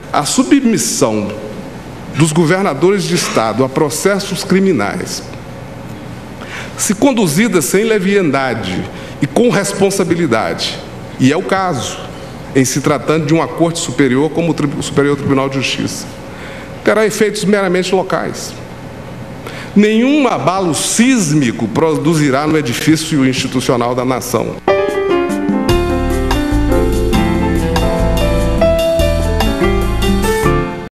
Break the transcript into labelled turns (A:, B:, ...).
A: A submissão dos governadores de Estado a processos criminais, se conduzidas sem leviandade e com responsabilidade, e é o caso, em se tratando de uma Corte Superior como o Superior Tribunal de Justiça, terá efeitos meramente locais. Nenhum abalo sísmico produzirá no edifício institucional da nação.